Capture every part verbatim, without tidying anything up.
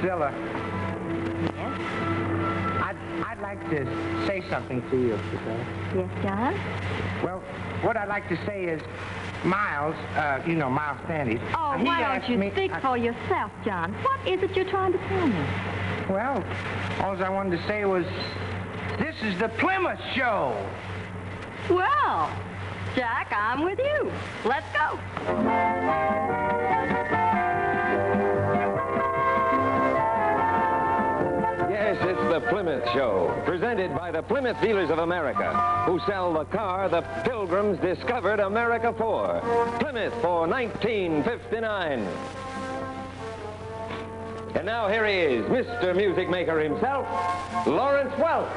Zilla. Yes? I'd, I'd like to say something to you today. Yes, John? Well, what I'd like to say is, Miles, uh, you know, Miles Standish. Oh, he why don't asked you me, speak I, for yourself, John? What is it you're trying to tell me? Well, all I wanted to say was, this is the Plymouth show. Well, Jack, I'm with you. Let's go. Yes, it's the Plymouth Show, presented by the Plymouth Dealers of America, who sell the car the Pilgrims discovered America for. Plymouth for nineteen fifty-nine. And now here he is, Mister Music Maker himself, Lawrence Welk.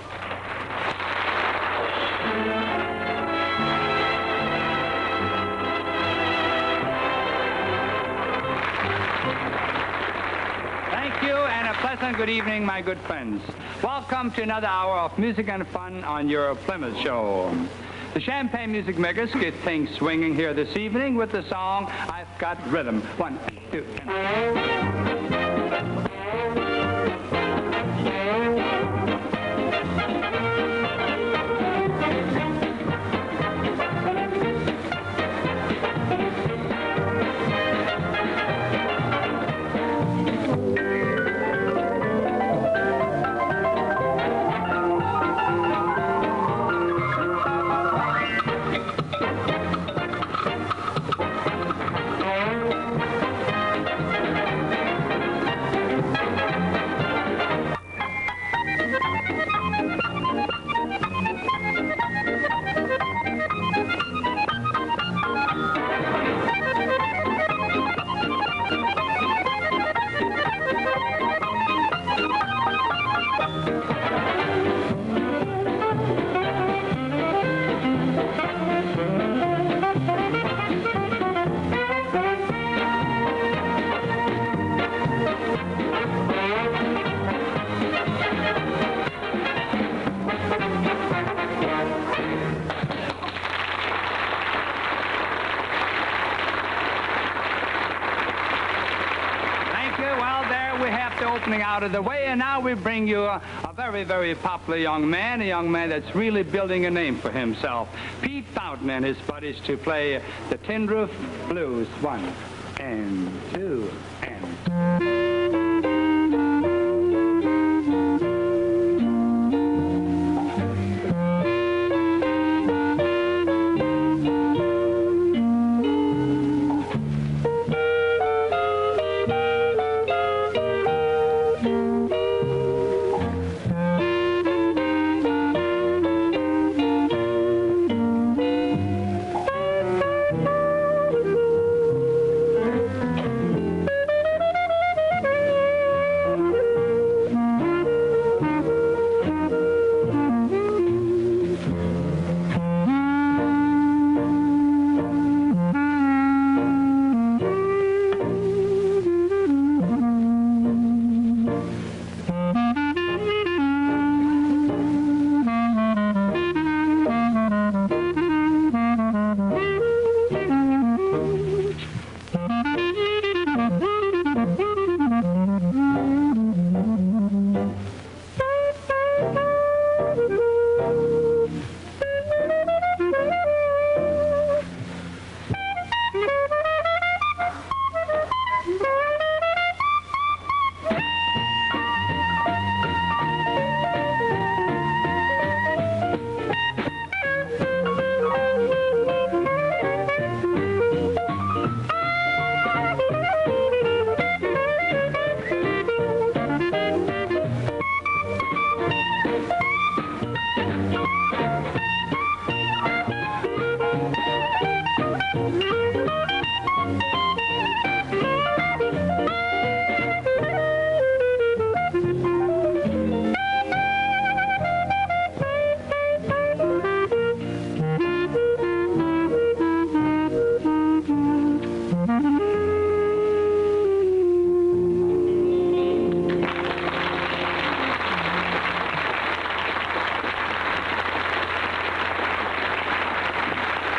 Thank you, and a pleasant good evening, my good friends. Welcome to another hour of music and fun on your Plymouth Show. The Champagne Music Makers get things swinging here this evening with the song, I've Got Rhythm. One, two, and... Out of the way, and now we bring you a, a very, very popular young man, a young man that's really building a name for himself. Pete Fountain and his buddies to play the Tin Roof Blues. One, and two, and...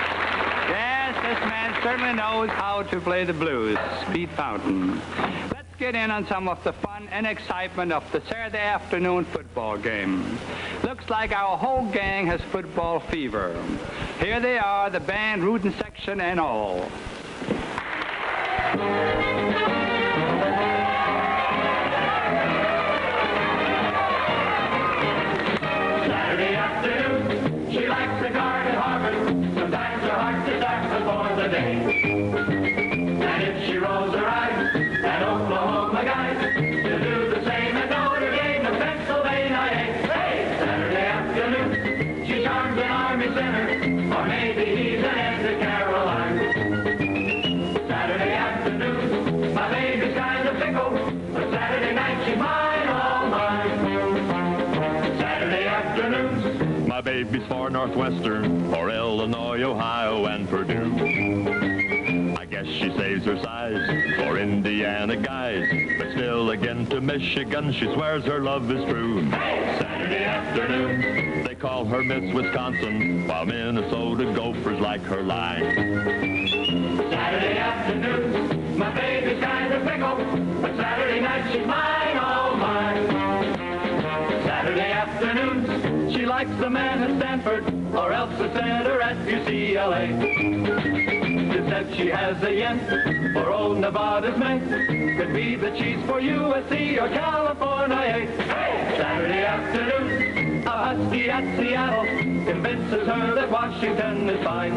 certainly knows how to play the blues. Pete Fountain. Let's get in on some of the fun and excitement of the Saturday afternoon football game. Looks like our whole gang has football fever. Here they are, the band, rootin' section, and all. Saturday afternoon, she likes the guard at Harvard. Sometimes her heart is dark before the day. And if she rolls her eyes at Oklahoma guys, she'll do the same at Notre Dame of Pennsylvania. Hey, Saturday afternoon, she charms an army center, or maybe he's an Ed Caroline. Saturday afternoon, my baby's kind of fickle, but Saturday night she's mine, all mine. Saturday afternoons, my baby's for Northwestern, or Illinois, Ohio, and Purdue. I guess she saves her size for Indiana guys, but still again to Michigan she swears her love is true. Saturday afternoon, they call her Miss Wisconsin, while Minnesota Gophers like her line. Saturday afternoon, my baby's kind of fickle, but Saturday night she's mine, all mine. Saturday afternoons, she likes the man at Stanford, or else the center at U C L A. She said she has a yen for old Nevada's mate. Could be the cheese for U S C or California. Hey! Saturday afternoon, a husky at Seattle convinces her that Washington is fine.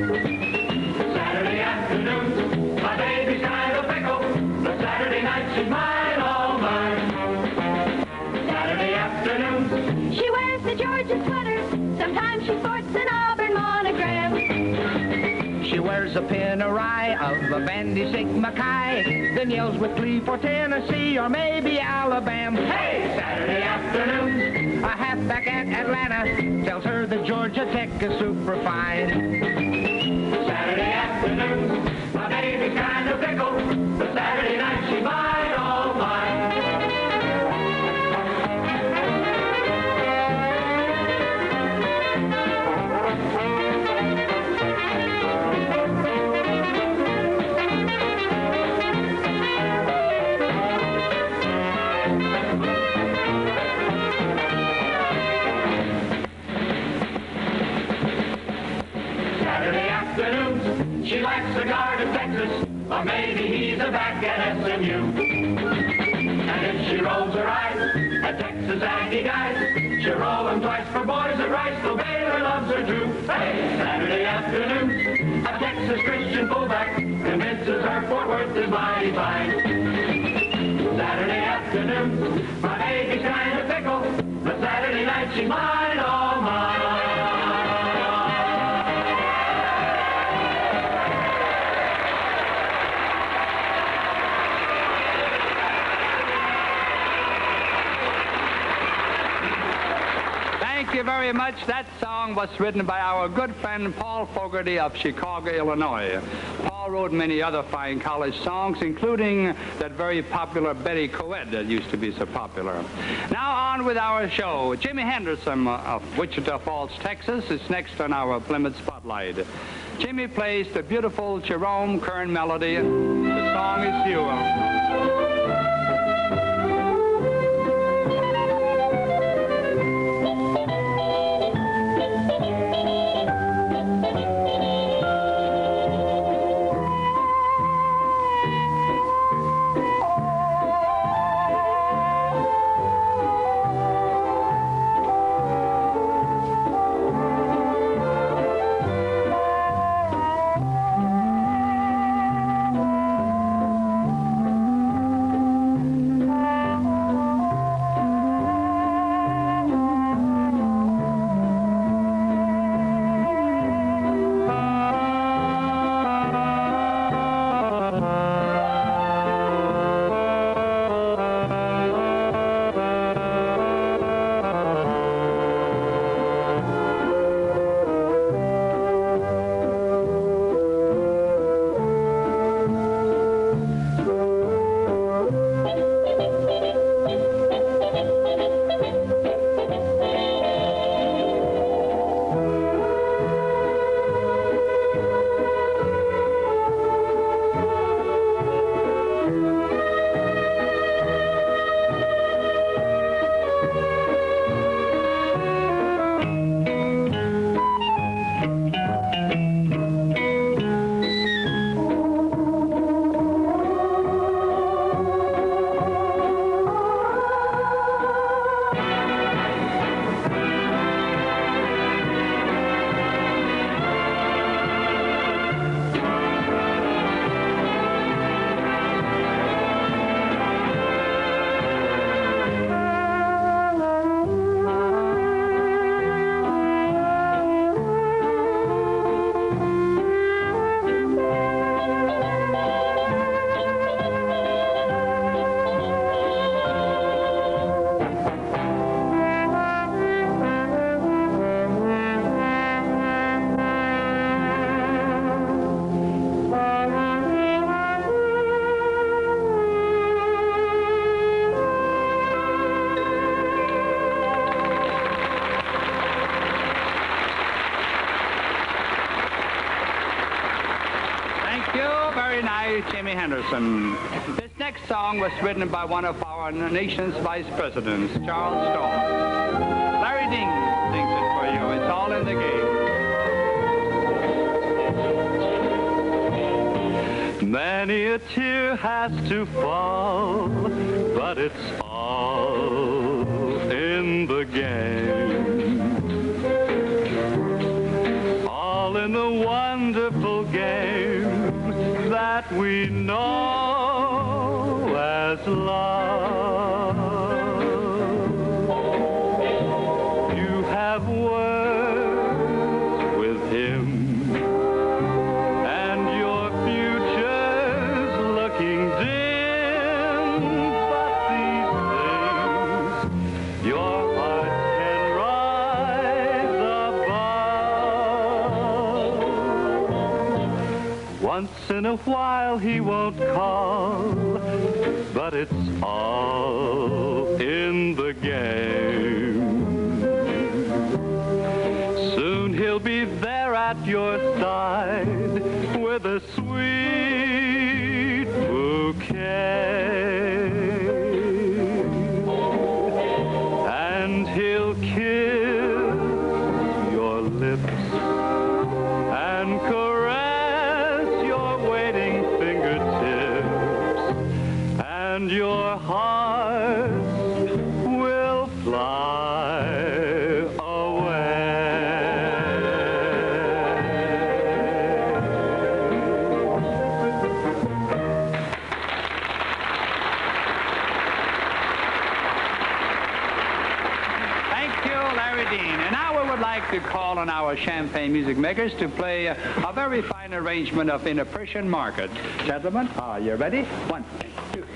Saturday afternoon, my baby's kind of fickle, but Saturday night she's mine, all mine. Saturday afternoons, She wears the Georgia sweater. Sometimes she sports an Auburn monogram. She wears a pin awry of a Bandy Sigma Chi, then yells with glee for Tennessee or maybe Alabama. hey, Saturday afternoons, A halfback at Atlanta tells her that Georgia Tech is super fine. Saturday afternoons, my baby's kind of fickle, but Saturday night she's mine, all mine. Saturday afternoons, she likes the guard of Texas, or maybe he's a back at S M U. And if she rolls her eyes at Texas Aggie guys, she'll roll them twice for boys at Rice, though Baylor loves her too. Hey, Saturday afternoons, a Texas Christian fullback convinces her Fort Worth is mighty fine. Saturday afternoons, my baby's kind of fickle, but Saturday night she's mine, all mine. Thank you very much. That song was written by our good friend Paul Fogarty of Chicago, Illinois. Paul wrote many other fine college songs, including that very popular Betty Coed that used to be so popular. Now on with our show. Jimmy Henderson of Wichita Falls, Texas is next on our Plymouth Spotlight. Jimmy plays the beautiful Jerome Kern melody. The song is You. play Jimmy Henderson. This next song was written by one of our nation's vice presidents, Charles Stone. Larry Dean sings it for you. It's all in the game. Many a tear has to fall, but it's all in the game. All in the wonderful game that we know as love. You have words with him, and your future's looking dim. But these things your heart can rise above. Once in a while he won't call, but it's all in the game. Soon he'll be there at your side with a sweet bouquet, and he'll kiss your lips and caress your waiting fingertips, and your heart will fly away. Thank you, Larry Dean. And now we would like to call on our champagne music makers to play a, a very fine arrangement of In a Persian Market. Gentlemen, are you ready? One, two.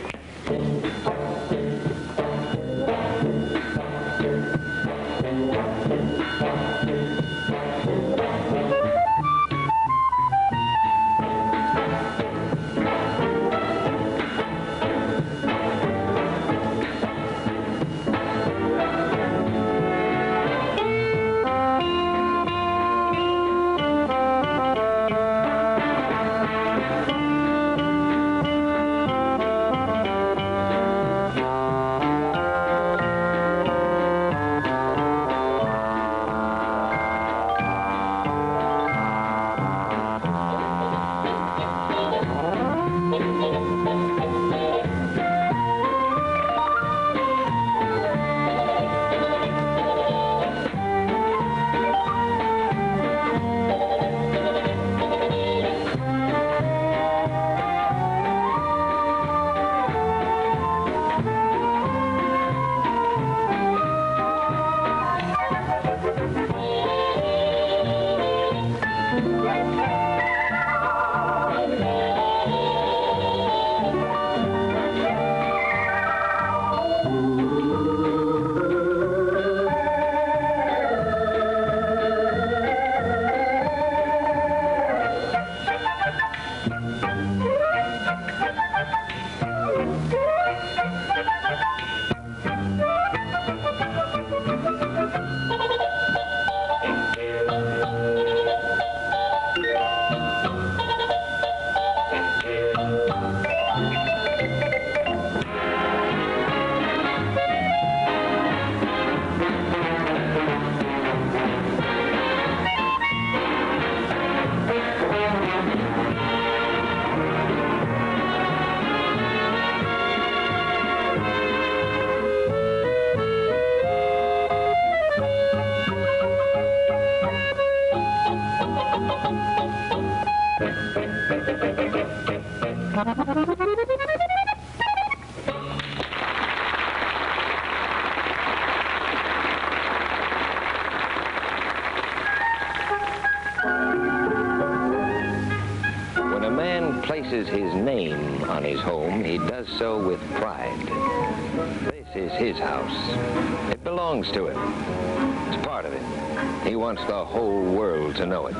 When a man places his name on his home, he does so with pride. This is his house. It belongs to him. It's part of it. He wants the whole world to know it.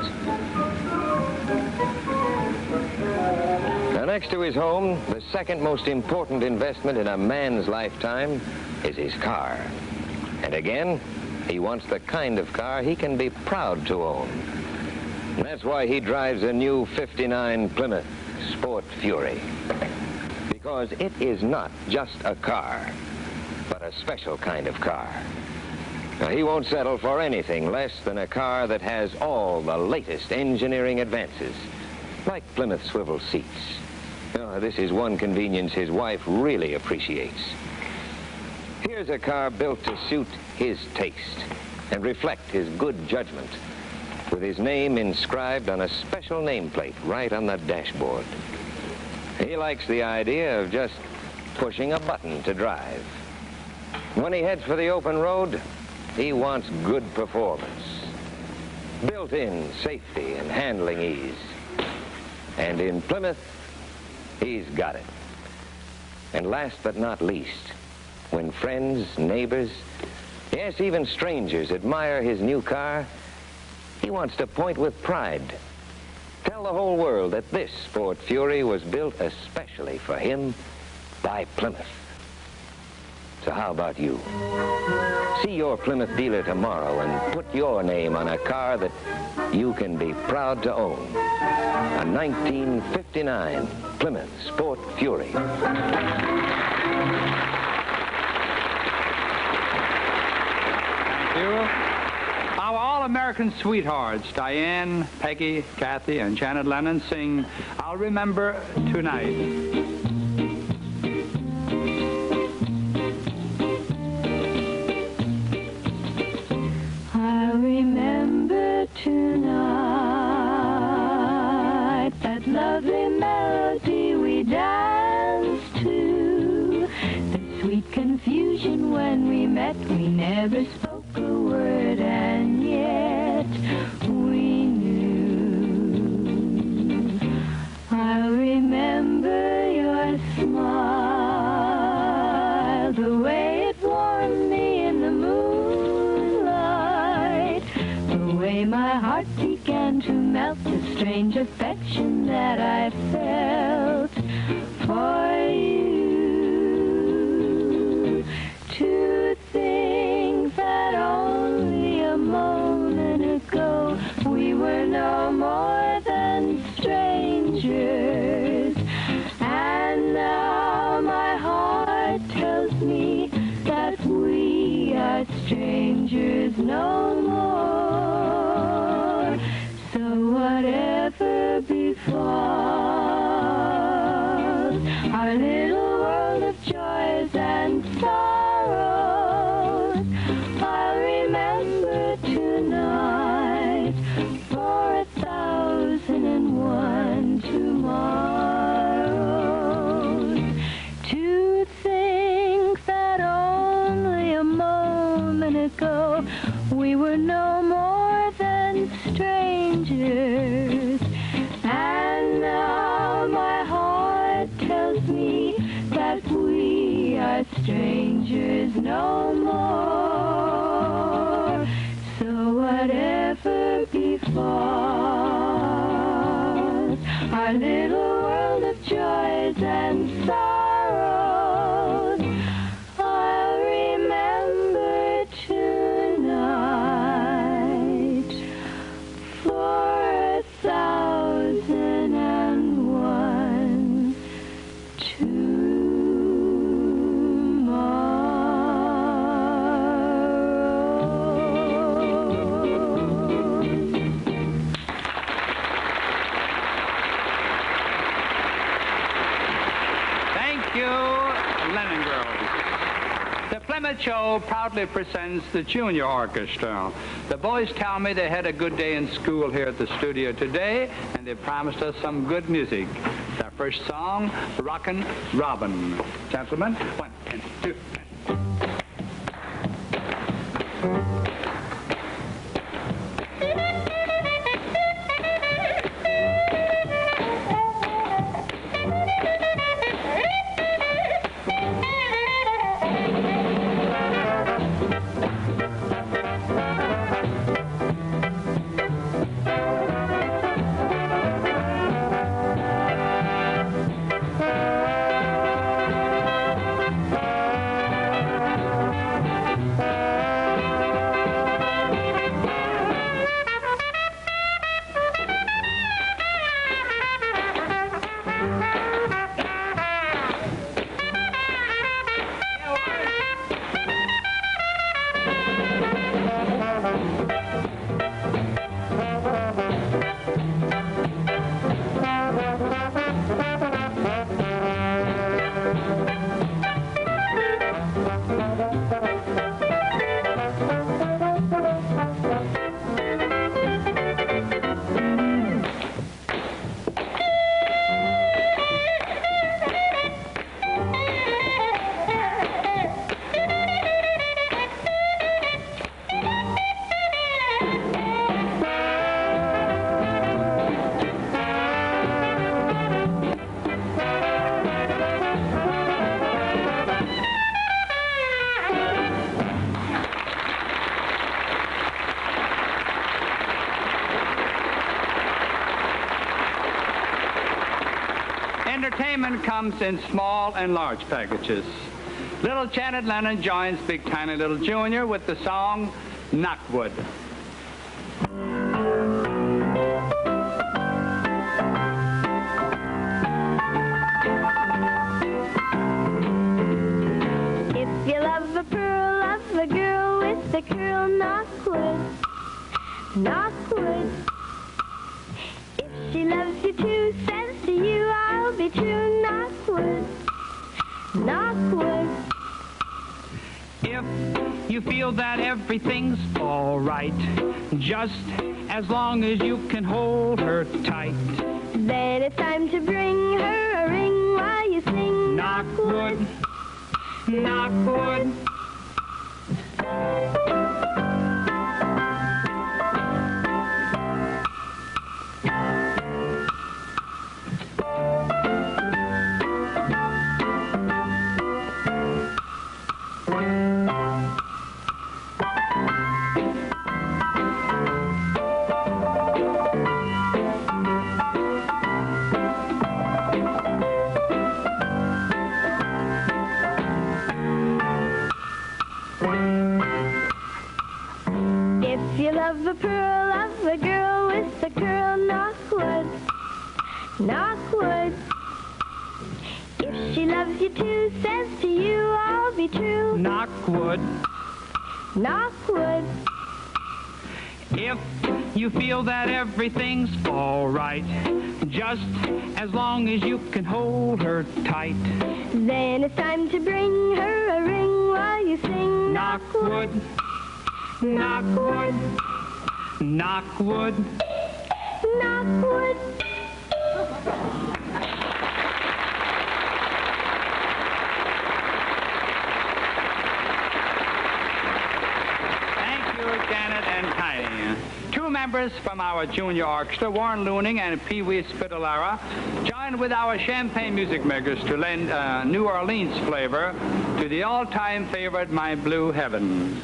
Now, next to his home, the second most important investment in a man's lifetime is his car. And again, he wants the kind of car he can be proud to own. And that's why he drives a new fifty-nine Plymouth Sport Fury. Because it is not just a car, but a special kind of car. Now, he won't settle for anything less than a car that has all the latest engineering advances, like Plymouth swivel seats. Oh, this is one convenience his wife really appreciates. Here's a car built to suit his taste and reflect his good judgment, with his name inscribed on a special nameplate right on the dashboard. He likes the idea of just pushing a button to drive. When he heads for the open road, he wants good performance, built-in safety and handling ease. And in Plymouth, he's got it. And last but not least, when friends, neighbors, yes, even strangers admire his new car, he wants to point with pride. Tell the whole world that this Sport Fury was built especially for him by Plymouth. So how about you? See your Plymouth dealer tomorrow and put your name on a car that you can be proud to own. A nineteen fifty-nine Plymouth Sport Fury. Thank you. Our all-American sweethearts, Diane, Peggy, Kathy, and Janet Lennon, sing I'll Remember Tonight. I'll remember tonight that lovely melody we danced to, the sweet confusion when we met, we never spoke a word, and yet we knew. I'll remember your smile, the way it warmed me in the moonlight, the way my heart began to melt, the strange affection that I felt for you. To think that only a moment ago we were no more than strangers, and now my heart tells me that we are strangers no more. So whatever befalls our little world of joys and sorrows, I'll remember tonight for a thousand and one tomorrows. To think that only a moment ago we were no more than strangers, and now my heart tells me that we are strangers no more. So whatever befalls our little world of joys and sorrows, I'll remember tonight for a thousand and one Lennon Girls. The Plymouth Show proudly presents the Junior Orchestra. The boys tell me they had a good day in school here at the studio today, and they promised us some good music. Their first song, Rockin' Robin. Gentlemen, one and two. Entertainment comes in small and large packages. Little Janet Lennon joins Big Tiny Little Junior with the song Knockwood. If you love a pearl, love a girl with a curl, Knockwood, Knockwood. If she loves you too, says to you, I'll be true, Knockwood, Knockwood. If you feel that everything's all right, just as long as you can hold her tight, then it's time to bring her a ring while you sing Knockwood, Knockwood. Love a pearl, love a girl with a curl, Knockwood, Knockwood. If she loves you too, says to you, I'll be true, Knockwood, Knockwood. If you feel that everything's all right, just as long as you can hold her tight, then it's time to bring her a ring while you sing Knockwood, Knockwood, Knockwood, Knockwood. Thank you, Janet and Tiny. Two members from our junior orchestra, Warren Looning and Pee Wee Spitalara, joined with our champagne music makers to lend uh, New Orleans flavor to the all-time favorite, My Blue Heaven.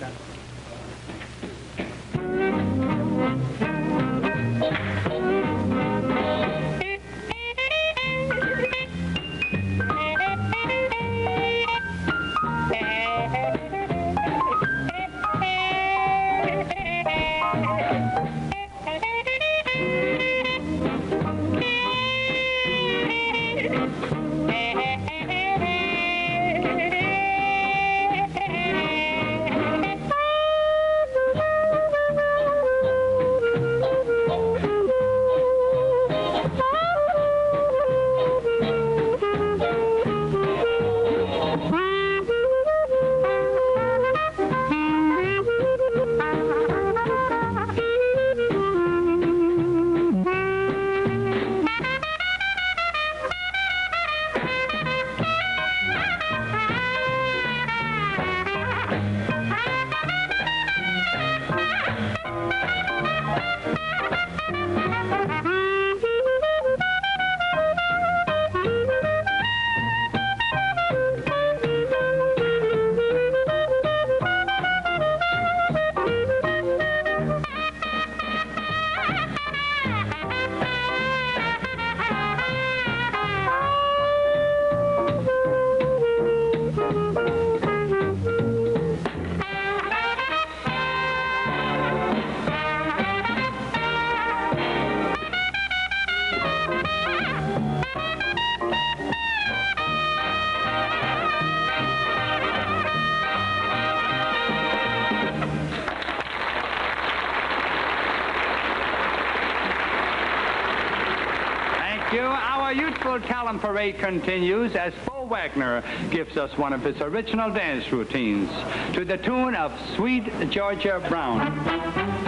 Our youthful talent parade continues as Bo Wagner gives us one of his original dance routines to the tune of Sweet Georgia Brown.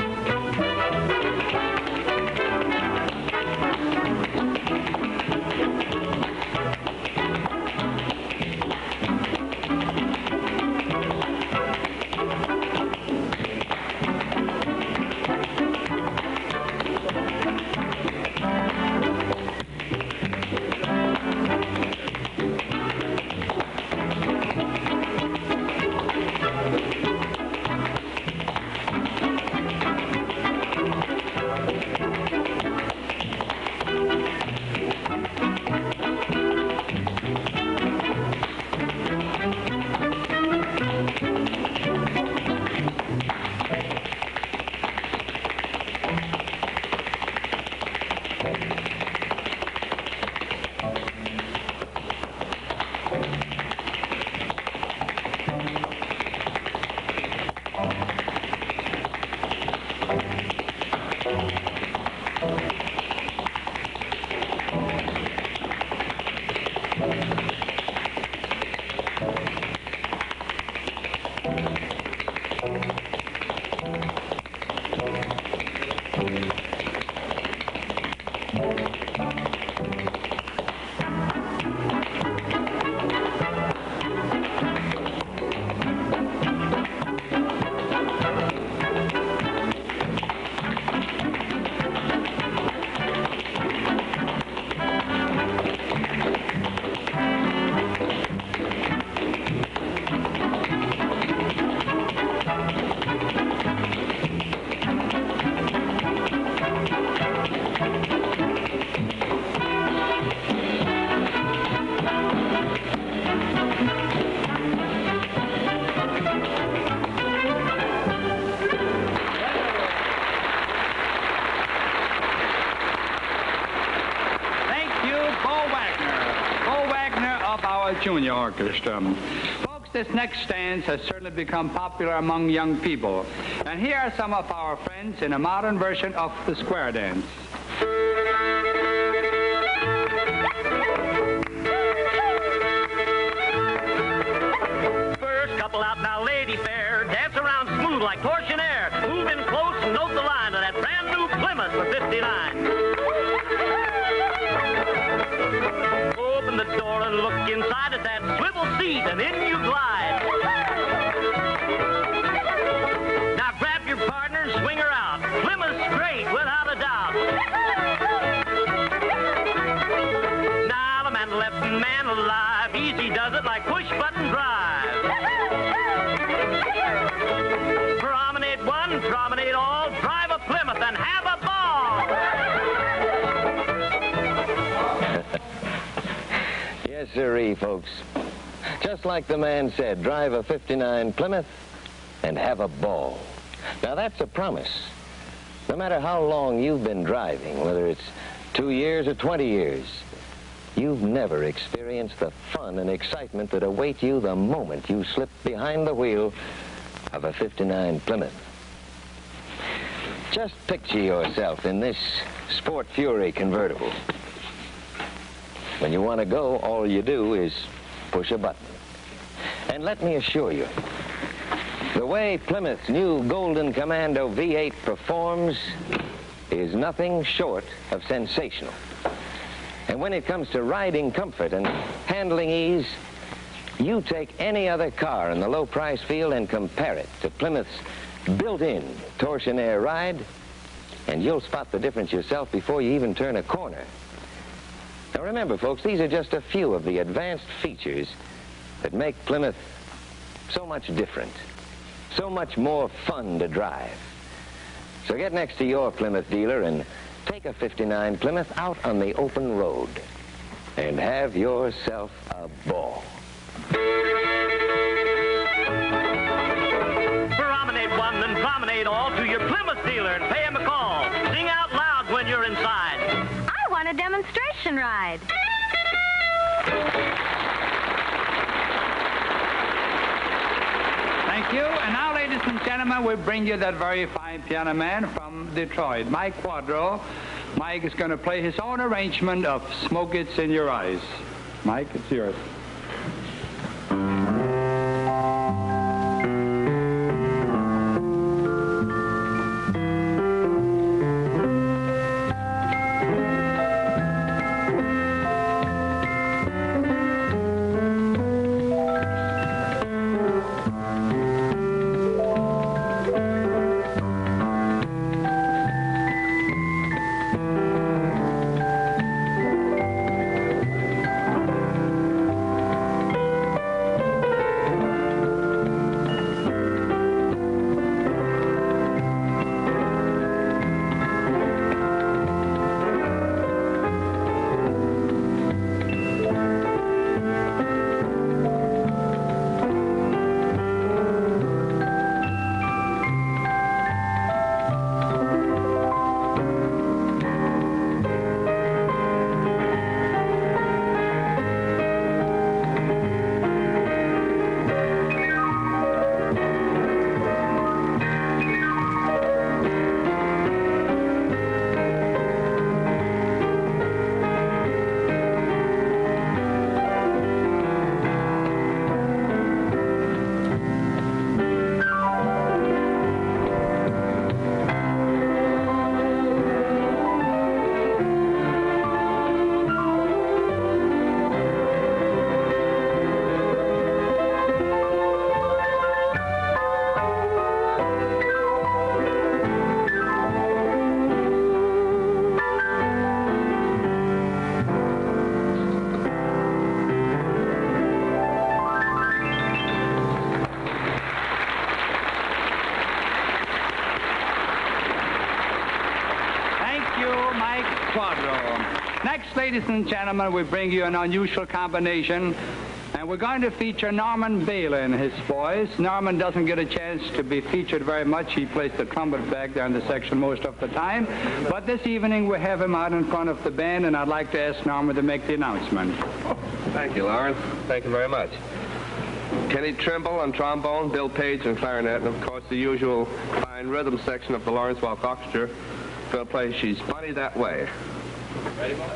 Junior Orchestra. Folks, this next stanza has certainly become popular among young people. And here are some of our friends in a modern version of the square dance. First couple out now, lady fair. Dance around smooth like torsionaire. Move in close and note the line of that brand new Plymouth for fifty-nine. Open the door and look inside at that swivel seat, and in you glide. Now grab your partner and swing her out. Plymouth's great, without a doubt. Now the man left and man alive, easy does it like push-button drive. Promenade one, promenade all, drive a Plymouth and have a ball. Yes, sirree, folks. Just like the man said, drive a fifty-nine Plymouth and have a ball. Now, that's a promise. No matter how long you've been driving, whether it's two years or twenty years, you've never experienced the fun and excitement that await you the moment you slip behind the wheel of a fifty-nine Plymouth. Just picture yourself in this Sport Fury convertible. When you want to go, all you do is push a button. And let me assure you, the way Plymouth's new Golden Commando V eight performs is nothing short of sensational. And when it comes to riding comfort and handling ease, you take any other car in the low-price field and compare it to Plymouth's built-in torsionaire ride, and you'll spot the difference yourself before you even turn a corner. Now remember, folks, these are just a few of the advanced features that make Plymouth so much different, so much more fun to drive. So get next to your Plymouth dealer and take a fifty-nine Plymouth out on the open road and have yourself a ball. Promenade one and promenade all to your Plymouth dealer and pay him a call. Sing out loud when you're inside. I want a demonstration ride. Thank you. And now, ladies and gentlemen, we bring you that very fine piano man from Detroit, Mike Quatro. Mike is going to play his own arrangement of Smoke It's in Your Eyes. Mike, it's yours. Mike Quatro. Next, ladies and gentlemen, we bring you an unusual combination. And we're going to feature Norman Bailey and his voice. Norman doesn't get a chance to be featured very much. He plays the trumpet back there in the section most of the time. But this evening we have him out in front of the band, and I'd like to ask Norman to make the announcement. Thank you, Lawrence. Thank you very much. Kenny Trimble on trombone, Bill Page on clarinet, and of course the usual fine rhythm section of the Lawrence Welk Orchestra will play She's Funny That Way. Ready, boys?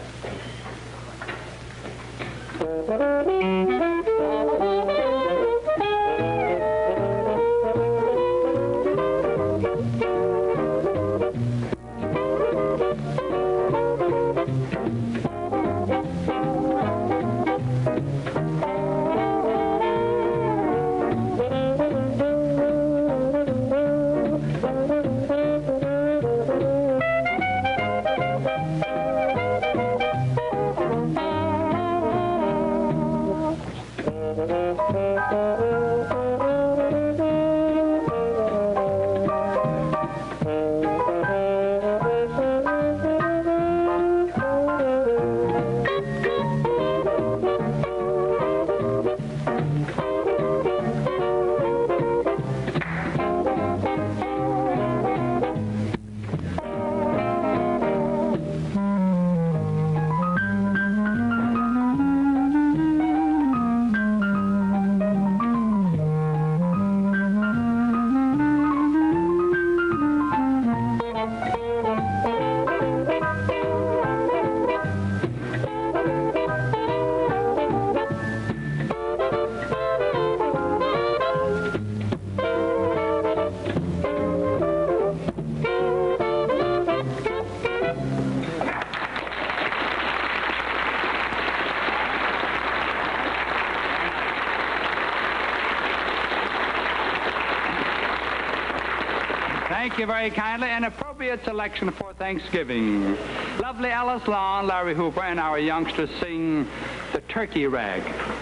Thank you very kindly. An appropriate selection for Thanksgiving. Lovely Alice Lawn, Larry Hooper, and our youngsters sing The Turkey Rag.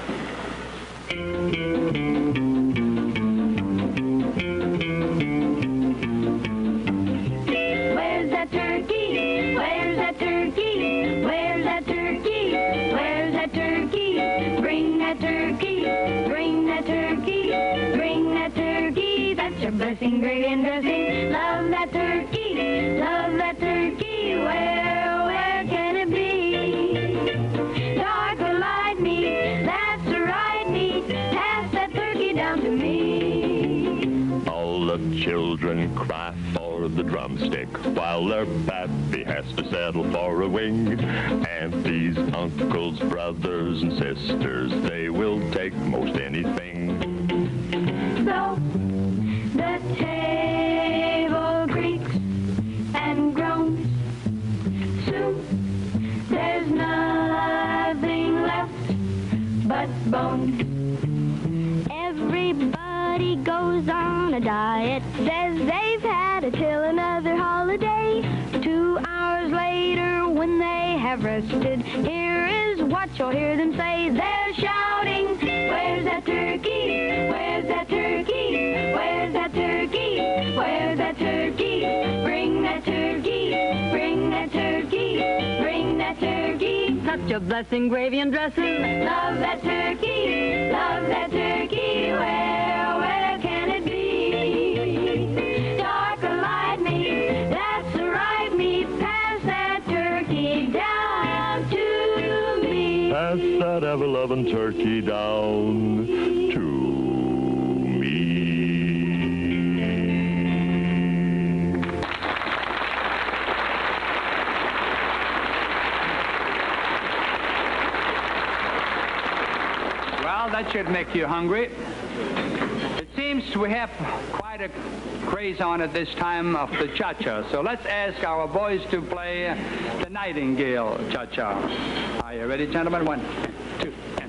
Where's that turkey? Where's that turkey? Where's that turkey? Where's that turkey? Bring that turkey. Bring that turkey. Bring that turkey. That's your blessing, gravy, and dressing. Love that turkey. Love that turkey. Where, where can it be? Dark or light meat. That's the right meat. Pass that turkey down to me. All the children cry for the drumstick while their pappy has to settle for a wing. Aunties, uncles, brothers, and sisters, they will take most anything. So the table creaks and groans. Soon there's nothing left but bones. Everybody goes on a diet, says they've had it till another holiday. Two hours later, when they have rested, here is what you'll hear them say. They're shouting, where's that turkey? Where's that turkey? Where's that turkey? Where's that turkey? Bring that turkey. Bring that turkey. Bring that turkey. Such a blessing, gravy, and dressing. Love that turkey. Love that turkey. Where, where can it be? Dark or light meat, that's the right meat. Pass that turkey down to me. Pass that ever-loving turkey down to me. Well, that should make you hungry. It seems we have quite a craze on at this time of the Cha Cha, so let's ask our boys to play the Nightingale Cha Cha. Are you ready, gentlemen? One, two, and...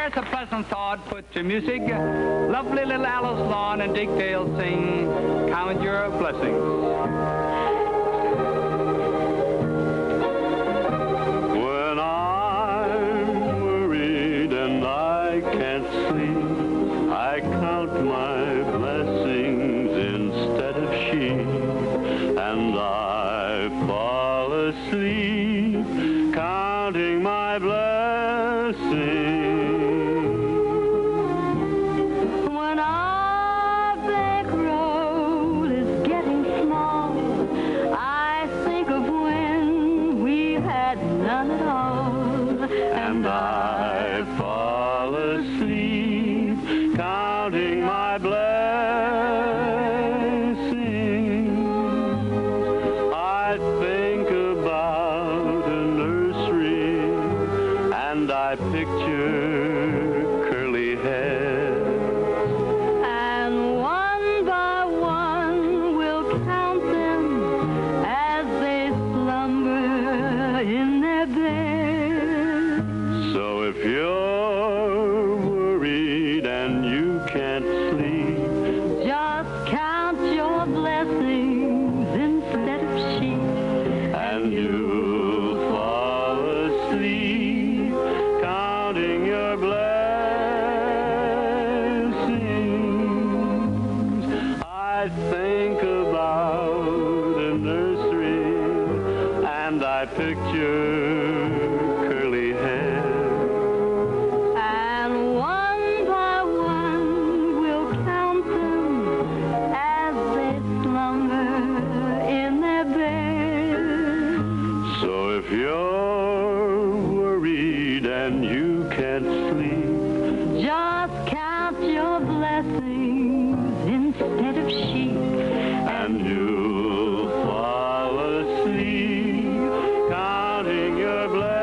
there's a pleasant thought put to music. Lovely little Alice Lawn and Dick Dale sing, Count Your Blessings. When I'm worried and I can't sleep, I count my blessings instead of sheep, and I fall asleep counting my blessings. When our bankroll is getting small, I think of when we had none at all, And I fall asleep counting my blessings. I think about a nursery and I picture curly hair. and one by one we'll count them as they slumber in their bed. So if you're worried and you can't sleep, Just count your blessings instead of sheep, and you'll fall asleep counting your blessings. I think about a nursery and I picture curly hair. and one by one we'll count them as they slumber in their bed. So if you're worried and you can't sleep, Just count your blessings instead of sheep, and you'll fall asleep counting your blessings.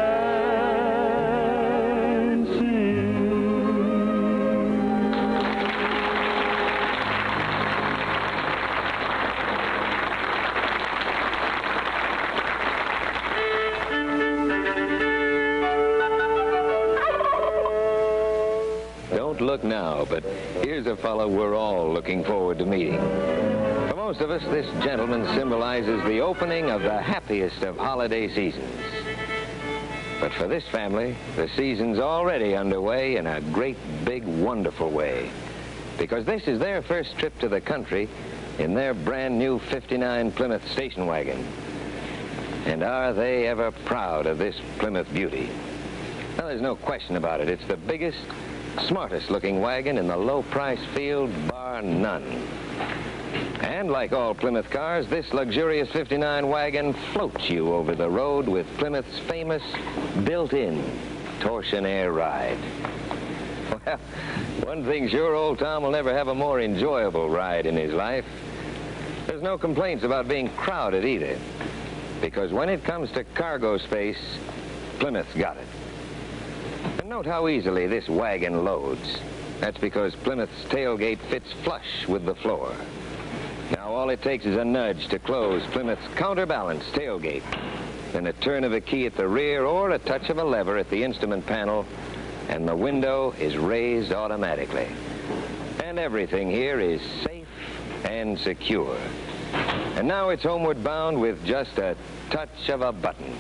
Don't look now, but here's a fellow we're all looking forward to meeting. For most of us, this gentleman symbolizes the opening of the happiest of holiday seasons. But for this family, the season's already underway in a great, big, wonderful way. Because this is their first trip to the country in their brand new fifty-nine Plymouth station wagon. And are they ever proud of this Plymouth beauty? Now, there's no question about it. It's the biggest, smartest looking wagon in the low price field, bar none. And like all Plymouth cars, this luxurious fifty-nine wagon floats you over the road with Plymouth's famous built-in torsion-air ride. Well, one thing sure, old Tom will never have a more enjoyable ride in his life. There's no complaints about being crowded either, because when it comes to cargo space, Plymouth's got it. And note how easily this wagon loads. That's because Plymouth's tailgate fits flush with the floor. Now all it takes is a nudge to close Plymouth's counterbalanced tailgate, then a turn of a key at the rear or a touch of a lever at the instrument panel, and the window is raised automatically. And everything here is safe and secure. And now it's homeward bound with just a touch of a button.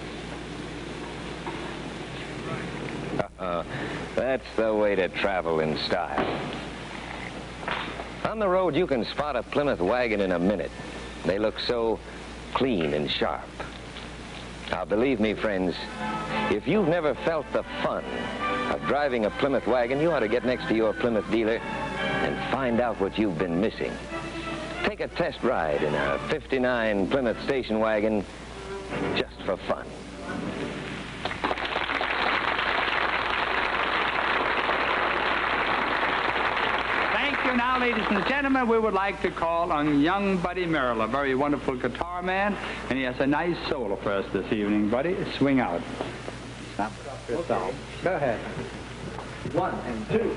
Uh, that's the way to travel in style. On the road, you can spot a Plymouth wagon in a minute. They look so clean and sharp. Now, believe me, friends, if you've never felt the fun of driving a Plymouth wagon, you ought to get next to your Plymouth dealer and find out what you've been missing. Take a test ride in a fifty-nine Plymouth station wagon just for fun. Now, ladies and gentlemen, we would like to call on young Buddy Merrill, a very wonderful guitar man, and he has a nice solo for us this evening. Buddy, swing out. Stop it up yourself. Okay. Go ahead. One and two.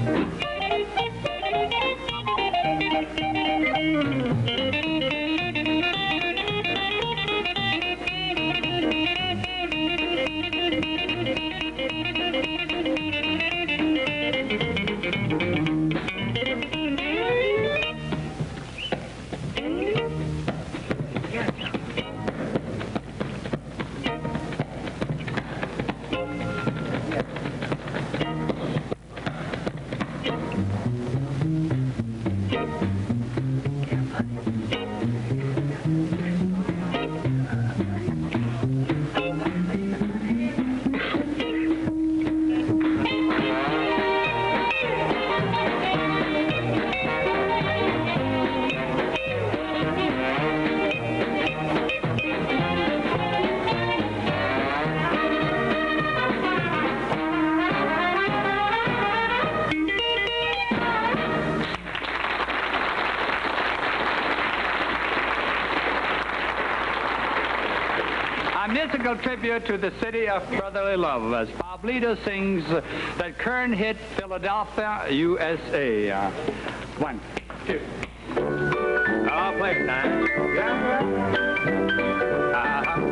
Musical tribute to the city of brotherly love as Bob Lido sings uh, that current hit Philadelphia, U S A. Uh, one, two. Oh, play time. Yeah. Uh-huh.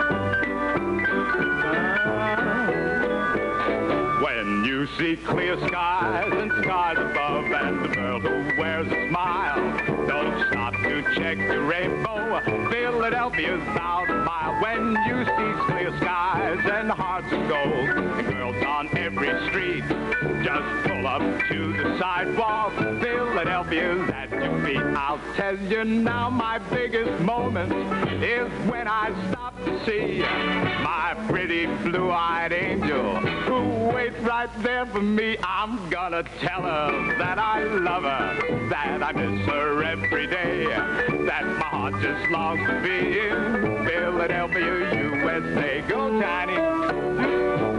When you see clear skies and skies above and the girl who wears a smile, don't stop to check the rainbow. Philadelphia's about a mile. When you see clear skies and hearts of gold and girls on every street, just pull up to the sidewalk. Philadelphia's at your feet. I'll tell you now, my biggest moment is when I stop to see my pretty blue-eyed angel who waits right there for me. I'm gonna tell her that I love her, that I miss her every day, that my heart just longs to be in Philadelphia, U S A. Go, Tiny.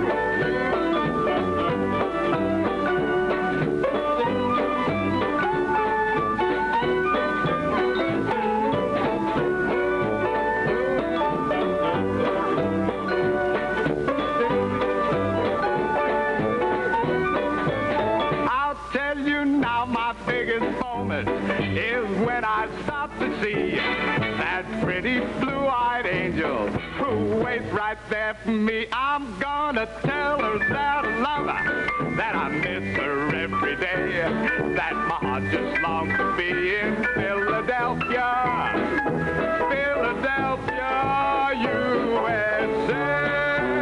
Is when I stop to see that pretty blue-eyed angel who waits right there for me. I'm gonna tell her that I love her, that I miss her every day, that my heart just longs to be in Philadelphia, Philadelphia, U S A.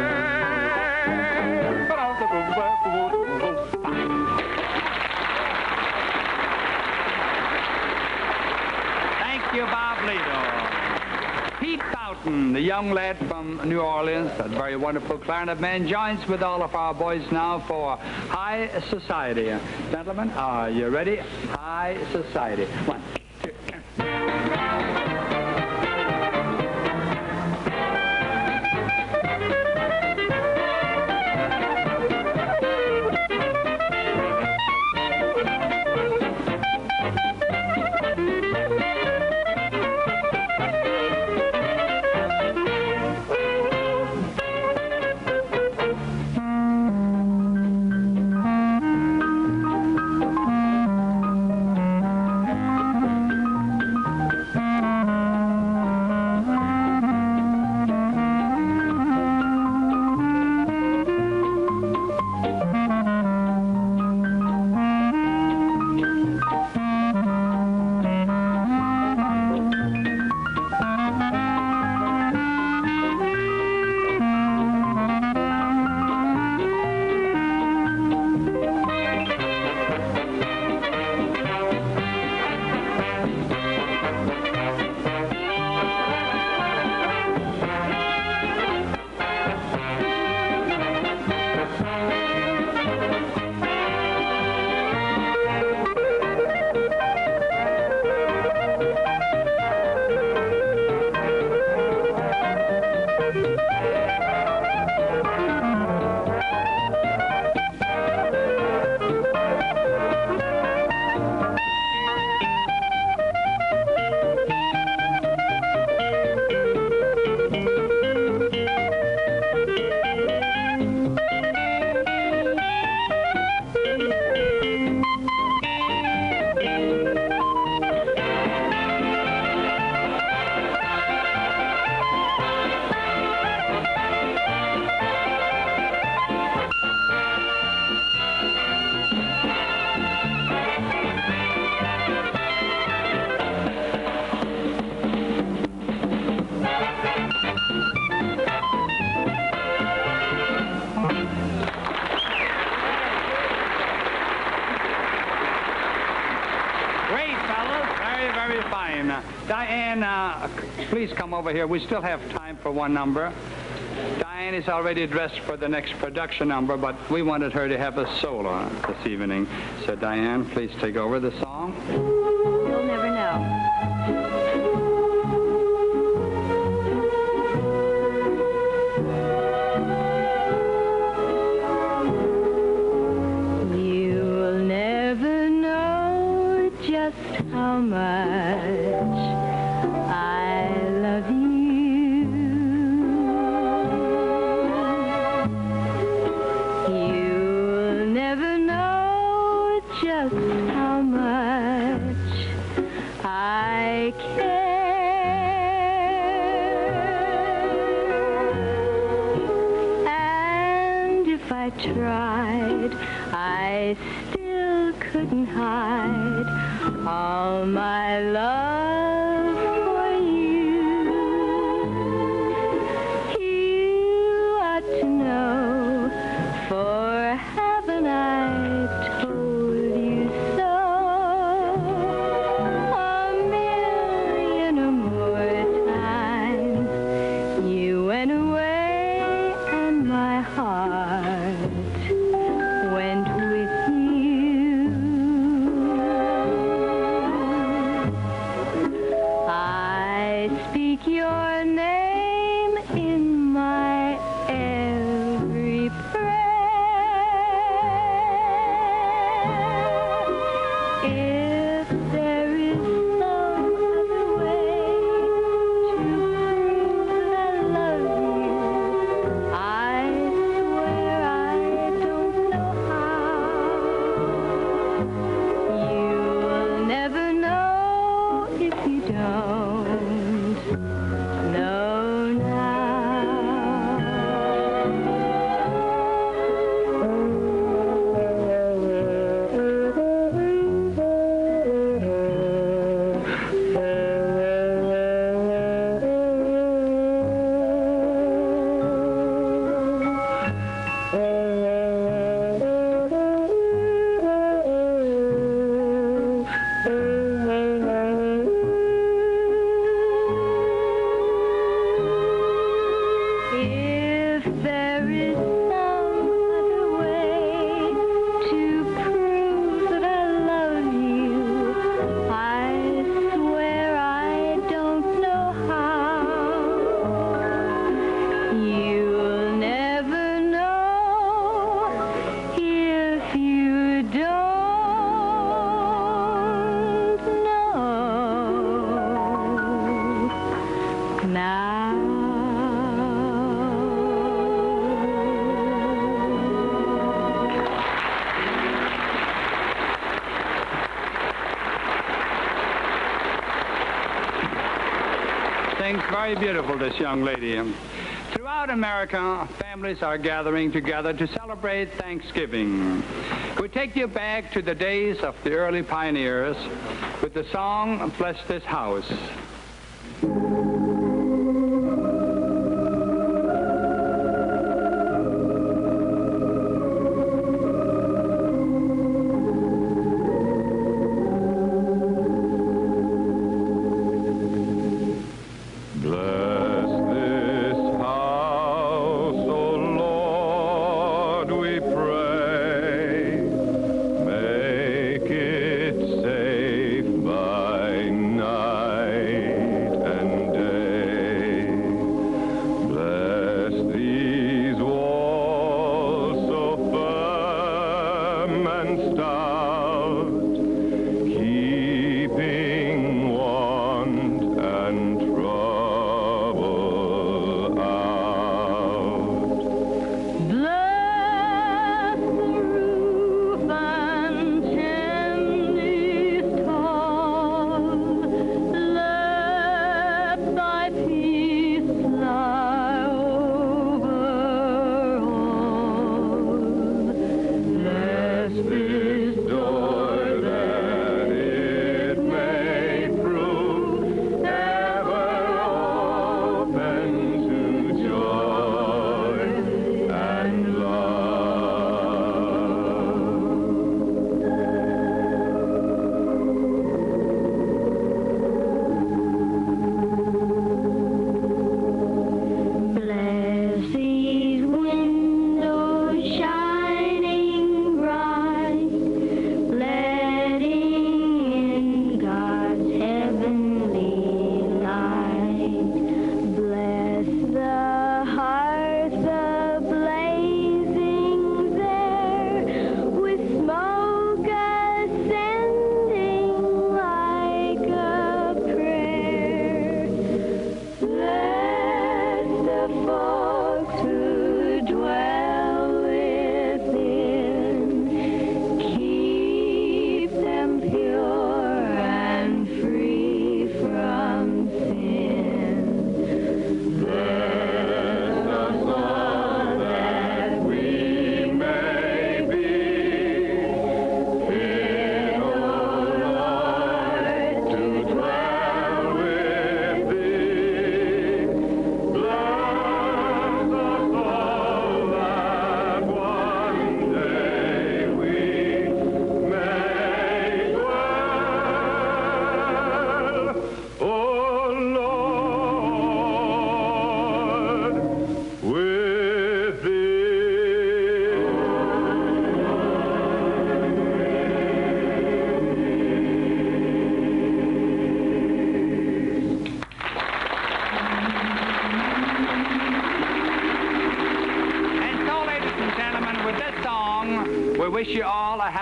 Thank you, Bob Lido. Pete Boughton, the young lad from New Orleans, that very wonderful clarinet man, joins with all of our boys now for High Society. Gentlemen, are you ready? High Society. One, two, three. very fine. Uh, Diane, uh, please come over here. We still have time for one number. Diane is already dressed for the next production number, but we wanted her to have a solo this evening. So, Diane, please take over the song. You'll never know. How much I love you. You'll never know just how much I care. And if I tried, I still couldn't hide all my love for you. You ought to know, for haven't I told you so a million or more times? You went away and my heart went with you. I speak your name in my every prayer. If there is some other way to prove that I love you, I swear I don't know how. You'll never know if you don't know now. If there is some other way to prove that I love you, I swear I don't know how. You'll never know if you don't know now. Sings very beautiful, this young lady. Throughout America, families are gathering together to celebrate Thanksgiving. We take you back to the days of the early pioneers with the song, Bless This House. Bless this house, O Lord, we pray. Make it safe by night and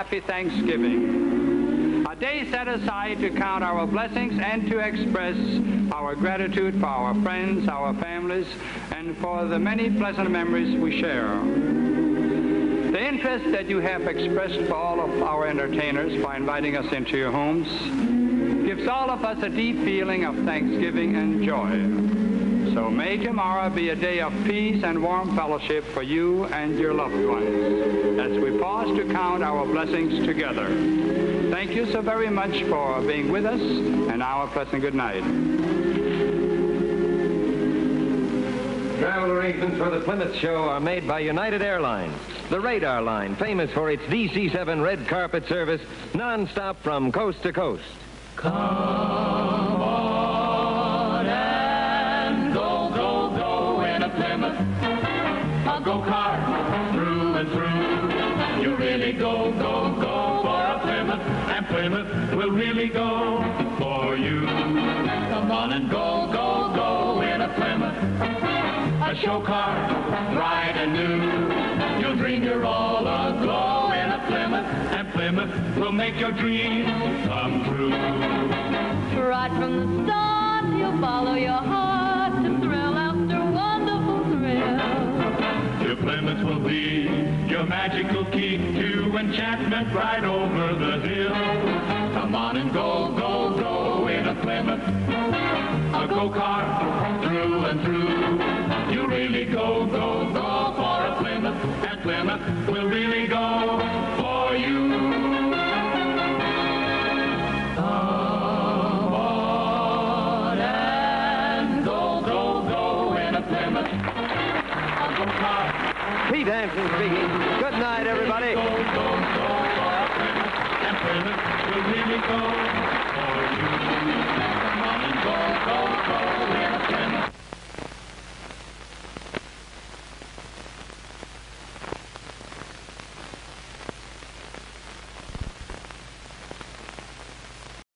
happy Thanksgiving. A day set aside to count our blessings and to express our gratitude for our friends, our families, and for the many pleasant memories we share. The interest that you have expressed for all of our entertainers by inviting us into your homes gives all of us a deep feeling of thanksgiving and joy. So may tomorrow be a day of peace and warm fellowship for you and your loved ones as we pause to count our blessings together. Thank you so very much for being with us, and now a pleasant good night. Travel arrangements for the Plymouth show are made by United Airlines, the radar line, famous for its D C seven red carpet service, non-stop from coast to coast. Come on and go, go, go in a Plymouth, a go-kart through and through. You really go, go, go for a Plymouth, and Plymouth will really go for you. Come on and go, go, go in a Plymouth, a show car, bright and new. You'll dream you're all aglow in a Plymouth, and Plymouth will make your dreams come true. Right from the start, you'll follow your heart to thrill after wonderful thrill. Your Plymouth will be your magical key to enchantment right over the hill. Come on and go, go, go in a Plymouth, a go-kart through and through. You really go, go, go for a Plymouth, and Plymouth will really go for you. Come on and go, go, go in a Plymouth, a go-kart. Pete Hansen speaking. Good night, everybody. Go, go, go for a Plymouth, and Plymouth will really go